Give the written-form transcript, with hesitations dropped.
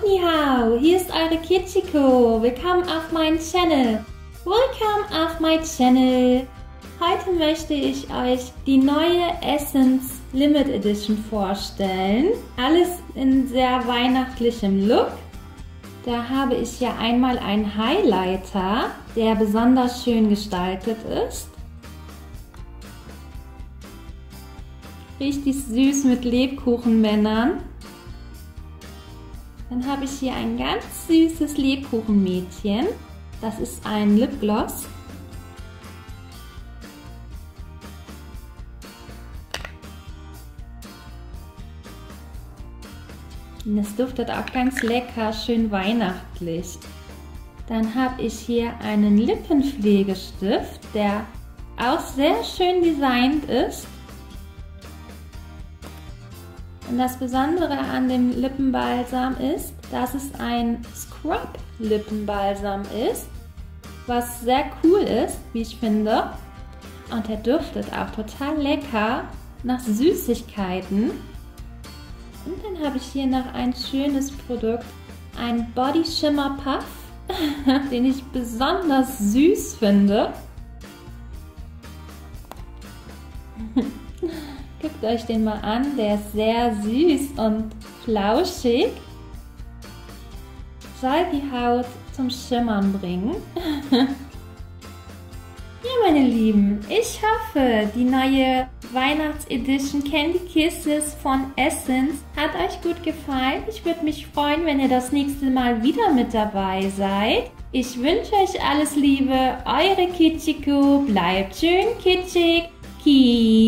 Ni hao, hier ist eure Kitschiko. Willkommen auf meinem Channel. Welcome auf my Channel. Heute möchte ich euch die neue Essence Limit Edition vorstellen. Alles in sehr weihnachtlichem Look. Da habe ich hier einmal einen Highlighter, der besonders schön gestaltet ist. Richtig süß mit Lebkuchenmännern. Dann habe ich hier ein ganz süßes Lebkuchenmädchen. Das ist ein Lipgloss. Und es duftet auch ganz lecker, schön weihnachtlich. Dann habe ich hier einen Lippenpflegestift, der auch sehr schön designt ist. Und das Besondere an dem Lippenbalsam ist, dass es ein Scrub-Lippenbalsam ist, was sehr cool ist, wie ich finde. Und der duftet auch total lecker nach Süßigkeiten. Und dann habe ich hier noch ein schönes Produkt, ein Body Shimmer Puff, den ich besonders süß finde. Guckt euch den mal an, der ist sehr süß und flauschig. Soll die Haut zum Schimmern bringen. Ja, meine Lieben, ich hoffe, die neue Weihnachtsedition Candy Kisses von Essence hat euch gut gefallen. Ich würde mich freuen, wenn ihr das nächste Mal wieder mit dabei seid. Ich wünsche euch alles Liebe, eure Kitschiko, bleibt schön kitschig,